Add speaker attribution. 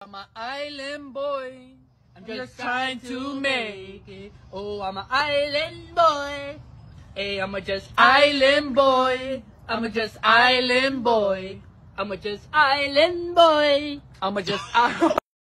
Speaker 1: I'm an island boy. I'm just trying to make it. Oh, I'm an island boy. Hey, I'm a just island boy. I'm a just island boy. I'm a just island boy. I'm a just